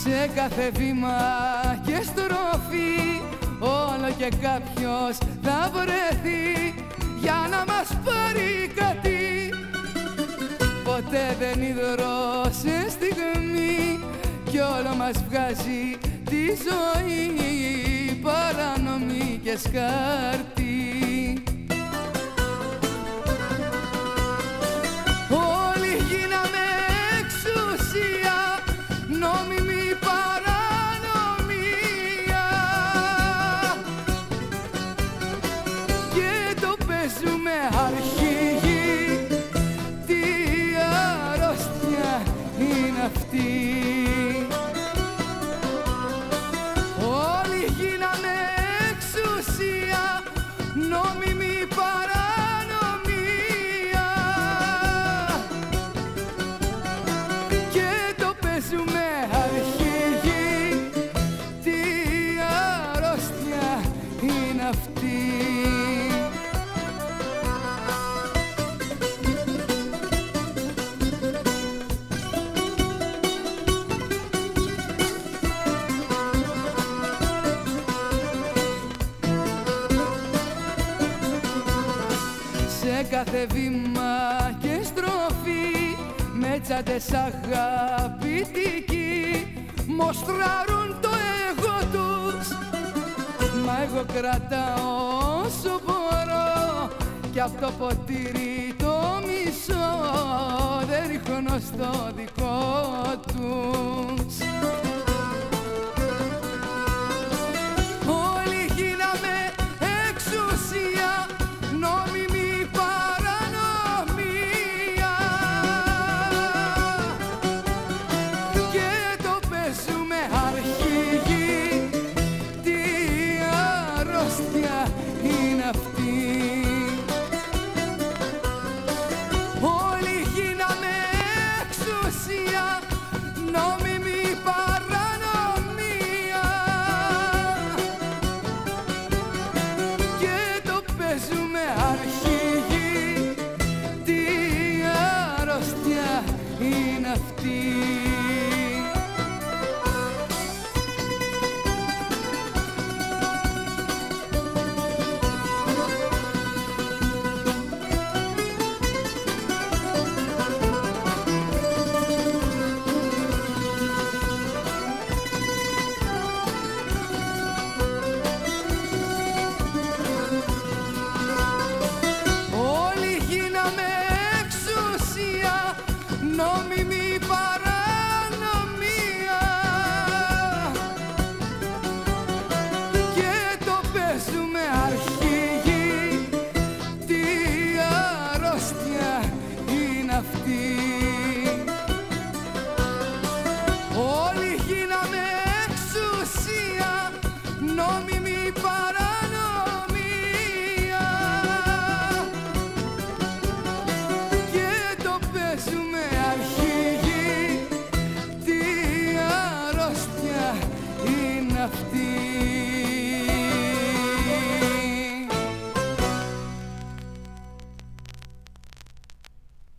Σε κάθε βήμα και στροφή όλο και κάποιος θα βρεθεί για να μας πάρει κάτι. Ποτέ δεν υδρώσε στιγμή κι όλο μας βγάζει τη ζωή παρανομή και σκάρτη. Όλοι γίναμε εξουσία, νόμιμη παρανομία και το παίζουμε αρχηγοί. Τι αρρώστια είναι αυτή. Όλοι γίναμε εξουσία, νόμιμη παρανομία και το παίζουμε αρχηγοί. Τι αρρώστια είναι αυτή. Σε κάθε βήμα και στροφή με τσάντες αγαπητικοί μοστράρουν το εγώ τους. Μα εγώ κρατάω όσο μπορώ κι απ' το ποτήρι το μισό δεν ρίχνω στο δικό τους. Όλοι γίναμε εξουσία, νόμιμη παρανομία και το παίζουμε αρχηγοί. Τι αρρώστια είναι αυτή. Όλοι γίναμε εξουσία, νόμιμη παρανομία και το παίζουμε αρχηγοί. Τι αρρώστια είναι αυτή. Όλοι γίναμε εξουσία, νόμιμη